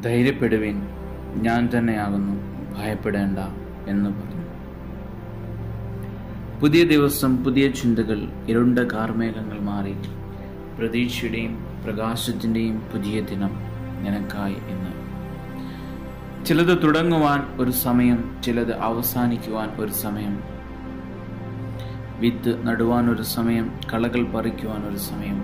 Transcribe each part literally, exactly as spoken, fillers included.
ധൈര്യപ്പെടുവിൻ, ഞാൻ തന്നെയാകുന്നു, ഭയപ്പെടേണ്ട എന്ന് പറഞ്ഞു. പുതിയ ദിവസം, പുതിയ ചിന്തകൾ, ഇരുണ്ട കാർമേഘങ്ങൾ മാറി പ്രതീക്ഷയുടെയും പ്രകാശത്തിൻ്റെയും പുതിയ ദിനം നിനക്കായി ഇന്ന്. ചിലത് തുടങ്ങുവാൻ ഒരു സമയം, ചിലത് അവസാനിക്കുവാൻ ഒരു സമയം, വിത്ത് നടുവാൻ ഒരു സമയം, കളകൾ പറിക്കുവാൻ ഒരു സമയം,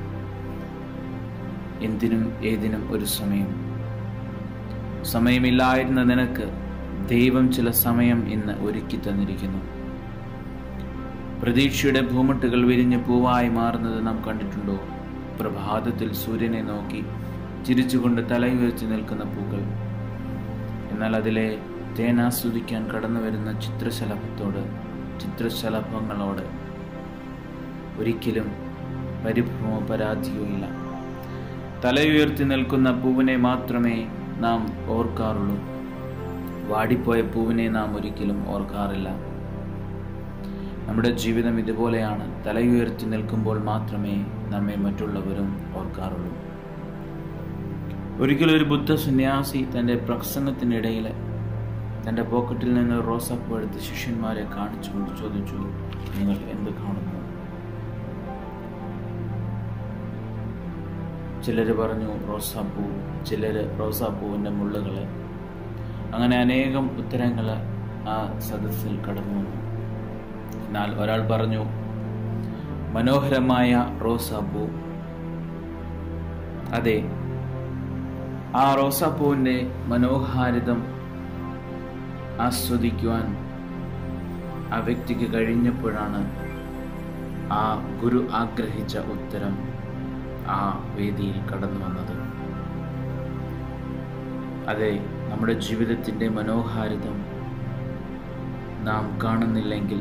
എന്തിനും ഏതിനും ഒരു സമയം. സമയമില്ലായിരുന്ന നിനക്ക് ദൈവം ചില സമയം ഇന്ന് ഒരുക്കി തന്നിരിക്കുന്നു. പ്രതീക്ഷയുടെ ഭൂമുട്ടുകൾ വിരിഞ്ഞ് പൂവായി മാറുന്നത് നാം കണ്ടിട്ടുണ്ടോ? പ്രഭാതത്തിൽ സൂര്യനെ നോക്കി ചിരിച്ചുകൊണ്ട് തലയുയർത്തി നിൽക്കുന്ന പൂക്കൾ. എന്നാൽ അതിലെ തേനാസ്വദിക്കാൻ കടന്നു വരുന്ന ചിത്രശലഭത്തോട് ചിത്രശലഭങ്ങളോട് ഒരിക്കലും പരിഭ്രമോ പരാതിയോ ഇല്ല. തലയുയർത്തി നിൽക്കുന്ന പൂവിനെ മാത്രമേ നാം ഓർക്കാറുള്ളൂ. വാടിപ്പോയ പൂവിനെ നാം ഒരിക്കലും ഓർക്കാറില്ല. നമ്മുടെ ജീവിതം ഇതുപോലെയാണ്. തലയുയർത്തി നിൽക്കുമ്പോൾ മാത്രമേ നമ്മെ മറ്റുള്ളവരും ഓർക്കാറുള്ളൂ. ഒരിക്കലും ഒരു ബുദ്ധ സന്യാസി തൻ്റെ പ്രസംഗത്തിനിടയിൽ തൻ്റെ പോക്കറ്റിൽ നിന്ന് റോസാപ്പൂ എടുത്ത് ശിഷ്യന്മാരെ കാണിച്ചുകൊണ്ട് ചോദിച്ചു, നിങ്ങൾ എന്ത് കാണുന്നു? ചിലർ പറഞ്ഞു റോസാപ്പൂ, ചിലർ റോസാപ്പൂവിൻ്റെ മുള്ളുകൾ. അങ്ങനെ അനേകം ഉത്തരങ്ങൾ ആ സദസ്സിൽ കടന്നു വന്നു. എന്നാൽ ഒരാൾ പറഞ്ഞു, മനോഹരമായ റോസാപ്പൂ. അതെ, ആ റോസാപ്പൂവിൻ്റെ മനോഹാരിതം ആസ്വദിക്കുവാൻ ആ വ്യക്തിക്ക് കഴിഞ്ഞപ്പോഴാണ് ആ ഗുരു ആഗ്രഹിച്ച ഉത്തരം ആ വേദിയിൽ കടന്നു വന്നത്. അതെ, നമ്മുടെ ജീവിതത്തിൻ്റെ മനോഹാരിതം നാം കാണുന്നില്ലെങ്കിൽ,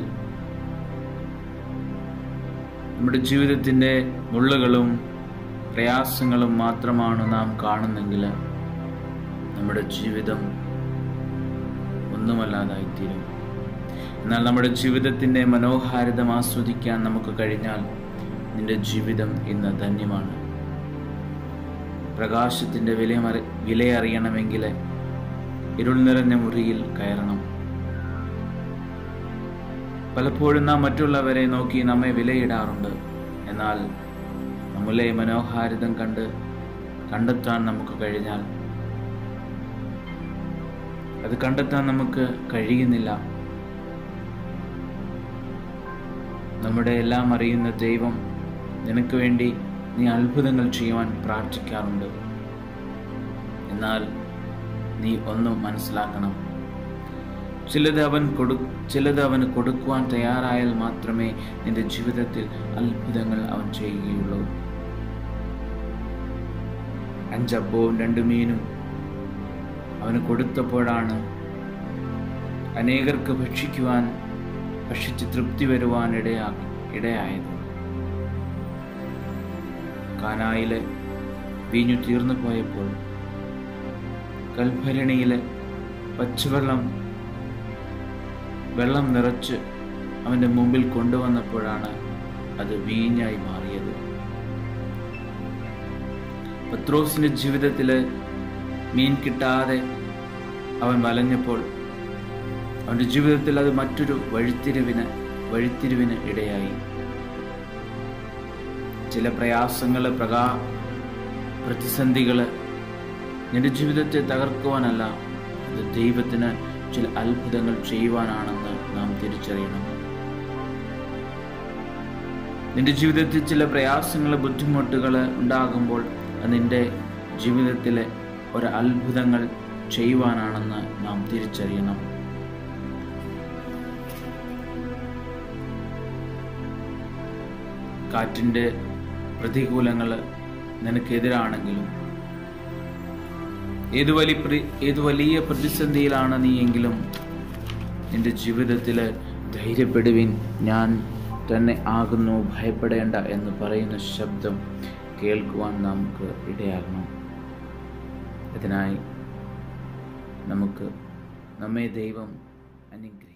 നമ്മുടെ ജീവിതത്തിൻ്റെ മുള്ളുകളും പ്രയാസങ്ങളും മാത്രമാണ് നാം കാണുന്നെങ്കിൽ നമ്മുടെ ജീവിതം ഒന്നുമല്ലാതായിത്തീരും. എന്നാൽ നമ്മുടെ ജീവിതത്തിൻ്റെ മനോഹാരിതം ആസ്വദിക്കാൻ നമുക്ക് കഴിഞ്ഞാൽ നിന്റെ ജീവിതം ഇന്ന് ധന്യമാണ്. പ്രകാശത്തിൻ്റെ വില വിലയറിയണമെങ്കിൽ ഇരുൾ നിറഞ്ഞ മുറിയിൽ കയറണം. പലപ്പോഴും നാം മറ്റുള്ളവരെ നോക്കി നമ്മെ വിലയിടാറുണ്ട്. എന്നാൽ നമ്മിലെ മനോഹാരിതം കണ്ട് കണ്ടെത്താൻ നമുക്ക് കഴിഞ്ഞാൽ, അത് കണ്ടെത്താൻ നമുക്ക് കഴിയുന്നില്ല. നമ്മുടെ എല്ലാം അറിയുന്ന ദൈവം നിനക്ക് വേണ്ടി നീ അത്ഭുതങ്ങൾ ചെയ്യുവാൻ പ്രാർത്ഥിക്കാറുണ്ട്. എന്നാൽ നീ ഒന്നും മനസ്സിലാക്കണം, ചിലത് അവൻ കൊടു ചിലത് അവന് കൊടുക്കുവാൻ തയ്യാറായാൽ മാത്രമേ നിന്റെ ജീവിതത്തിൽ അത്ഭുതങ്ങൾ അവൻ ചെയ്യുകയുള്ളൂ. അഞ്ചപ്പവും രണ്ടു മീനും അവന് കൊടുത്തപ്പോഴാണ് അനേകർക്ക് ഭക്ഷിക്കുവാൻ ഭക്ഷിച്ച് തൃപ്തി വരുവാൻ ഇടയാ ഇടയായത്. കാനായിലെ വീഞ്ഞു തീർന്നു പോയപ്പോൾ കൽഭരണിയിലെ പച്ചവെള്ളം വെള്ളം നിറച്ച് അവൻ്റെ മുമ്പിൽ കൊണ്ടുവന്നപ്പോഴാണ് അത് വീഞ്ഞായി മാറിയത്. പത്രോസിന്റെ ജീവിതത്തില് മീൻ കിട്ടാതെ അവൻ വലഞ്ഞപ്പോൾ അവൻ്റെ ജീവിതത്തിൽ അത് മറ്റൊരു വഴിത്തിരിവിന് വഴിത്തിരിവിന് ഇടയായി. ചില പ്രയാസങ്ങള്, പ്രകാ പ്രതിസന്ധികള് നിന്റെ ജീവിതത്തെ തകർക്കുവാനല്ല, അത് ദൈവത്തിന് ചില അത്ഭുതങ്ങൾ ചെയ്യുവാനാണെന്ന് നാം തിരിച്ചറിയണം. നിന്റെ ജീവിതത്തിൽ ചില പ്രയാസങ്ങൾ, ബുദ്ധിമുട്ടുകൾ ഉണ്ടാകുമ്പോൾ അത് നിന്റെ ജീവിതത്തിലെ ഒരു അത്ഭുതങ്ങൾ ചെയ്യുവാനാണെന്ന് നാം തിരിച്ചറിയണം. കാറ്റിൻ്റെ പ്രതികൂലങ്ങൾ നിനക്കെതിരാണെങ്കിലും, ഏതു വലിയ ഏതു വലിയ പ്രതിസന്ധിയിലാണ് നീയെങ്കിലും നിന്റെ ജീവിതത്തിൽ ധൈര്യപ്പെടുവിൻ, ഞാൻ തന്നെ ആകുന്നു, ഭയപ്പെടേണ്ട എന്ന് പറയുന്ന ശബ്ദം കേൾക്കുവാൻ നമുക്ക് ഇടയാകണം. അതിനായി നമുക്ക് നമ്മെ ദൈവം അനുഗ്രഹിക്കും.